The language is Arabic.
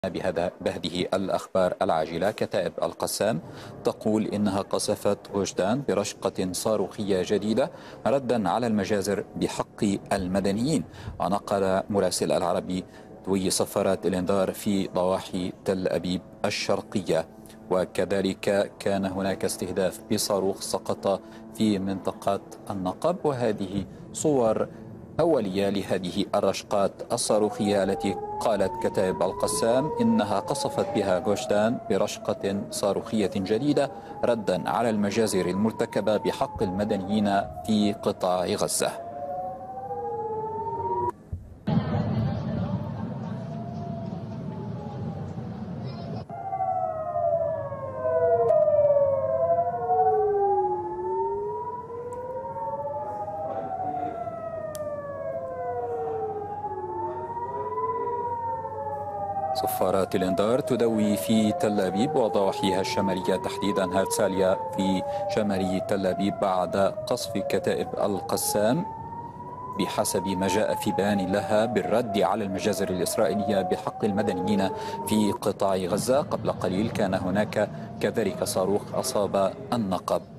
بهذه الأخبار العاجلة. كتائب القسام تقول إنها قصفت وجدان برشقة صاروخية جديدة ردا على المجازر بحق المدنيين. ونقل مراسل العربي دوي صفارات الإنذار في ضواحي تل أبيب الشرقية. وكذلك كان هناك استهداف بصاروخ سقط في منطقة النقب، وهذه صور أولية لهذه الرشقات الصاروخية التي قالت كتائب القسام إنها قصفت بها جوشدان برشقة صاروخية جديدة ردا على المجازر المرتكبة بحق المدنيين في قطاع غزة. صفارات الإنذار تدوي في تل أبيب وضواحيها الشمالية، تحديدا هرتساليا في شمالي تل أبيب، بعد قصف كتائب القسام بحسب ما جاء في بيان لها بالرد على المجازر الإسرائيلية بحق المدنيين في قطاع غزة. قبل قليل كان هناك كذلك صاروخ أصاب النقب.